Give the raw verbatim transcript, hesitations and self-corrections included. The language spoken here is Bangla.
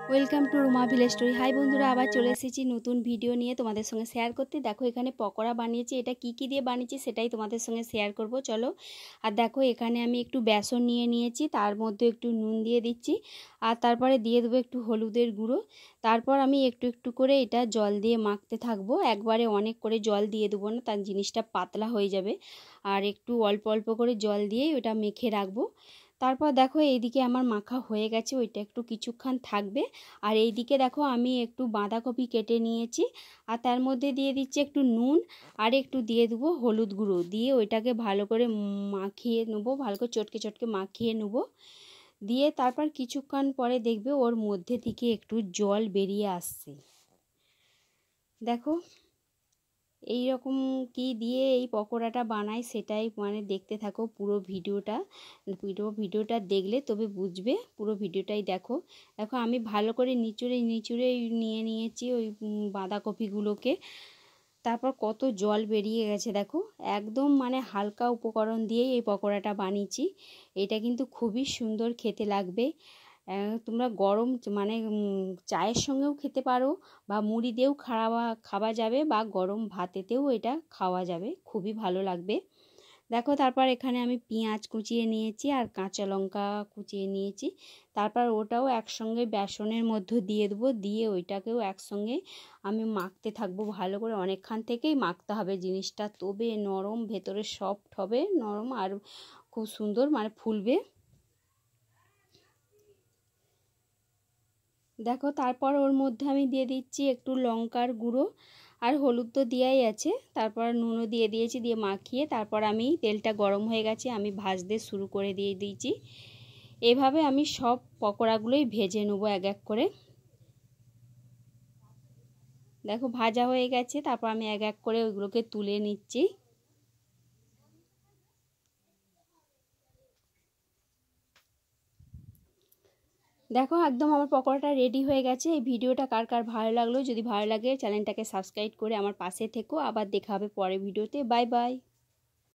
Welcome to Ruma village story. Hi বন্ধুরা, আবার চলে এসেছি নতুন ভিডিও নিয়ে তোমাদের সঙ্গে শেয়ার করতে। দেখো এখানে পকোড়া বানিয়েছি, এটা কি কি দিয়ে বানিয়েছি সেটাই তোমাদের সঙ্গে শেয়ার করব, চলো। আর দেখো এখানে আমি একটু বেসন নিয়ে নিয়েছি, তার মধ্যে একটু নুন দিয়ে দিচ্ছি, আর তারপরে দিয়ে দেবো একটু হলুদের গুঁড়ো। তারপর আমি একটু একটু করে এটা জল দিয়ে মাখতে থাকবো, একবারে অনেক করে জল দিয়ে দেবো না, তার জিনিসটা পাতলা হয়ে যাবে। আর একটু অল্প অল্প করে জল দিয়েই ওটা মেখে রাখবো। তারপর দেখো এইদিকে আমার মাখা হয়ে গেছে, ওইটা একটু কিছুক্ষণ থাকবে। আর এইদিকে দেখো আমি একটু বাঁধাকপি কেটে নিয়েছি, আর তার মধ্যে দিয়ে দিচ্ছি একটু নুন, আর একটু দিয়ে দেবো হলুদ গুঁড়ো, দিয়ে ওইটাকে ভালো করে মাখিয়ে নেবো, ভালো করে চটকে চটকে মাখিয়ে নেবো। দিয়ে তারপর কিছুক্ষণ পরে দেখবে ওর মধ্যে থেকে একটু জল বেরিয়ে আসছে। দেখো এই রকম কি দিয়ে এই পকোড়াটা বানাই সেটাই মানে দেখতে থাকো পুরো ভিডিওটা। পুরো ভিডিওটা দেখলে তবে বুঝবে, পুরো ভিডিওটাই দেখো। দেখো আমি ভালো করে নিচুড়ে নিচুড়ে নিয়ে নিয়েছি ওই বাঁধাকপিগুলোকে। তারপর কত জল বেরিয়ে গেছে দেখো, একদম মানে হালকা উপকরণ দিয়েই এই পকোড়াটা বানিয়েছি। এটা কিন্তু খুবই সুন্দর খেতে লাগবে। তোমরা গরম মানে চায়ের সঙ্গেও খেতে পারো, বা মুড়ি দিয়েও খাওয়া খাওয়া যাবে, বা গরম ভাতেতেও এটা খাওয়া যাবে, খুবই ভালো লাগবে। দেখো তারপর এখানে আমি পেঁয়াজ কুচিয়ে নিয়েছি আর কাঁচা লঙ্কা কুচিয়ে নিয়েছি। তারপর ওটাও একসঙ্গে বেসনের মধ্যে দিয়ে দেবো, দিয়ে ওইটাকেও একসঙ্গে আমি মাখতে থাকবো ভালো করে। অনেকক্ষণ থেকেই মাখতে হবে জিনিসটা, তবে নরম, ভেতরে সফট হবে, নরম আর খুব সুন্দর মানে ফুলবে। দেখো তারপর ওর মধ্যে আমি দিয়ে দিচ্ছি একটু লঙ্কার গুঁড়ো, আর হলুদ তো দেওয়াই আছে, তারপর নুনও দিয়ে দিয়েছি, দিয়ে মাখিয়ে তারপর আমি তেলটা গরম হয়ে গেছে, আমি ভাজতে শুরু করে দিয়ে দিয়েছি। এভাবে আমি সব পকোড়াগুলোই ভেজে নেবো এক এক করে। দেখো ভাজা হয়ে গেছে, তারপর আমি এক এক করে ওইগুলোকে তুলে নিচ্ছি। দেখো একদম আমার পকোড়াটা রেডি হয়ে গেছে। এই ভিডিওটা কার কার ভালো লাগলো, যদি ভালো লাগে চ্যানেলটাকে সাবস্ক্রাইব করে আমার পাশে থেকো। আবার দেখা হবে পরের ভিডিওতে। Bye by.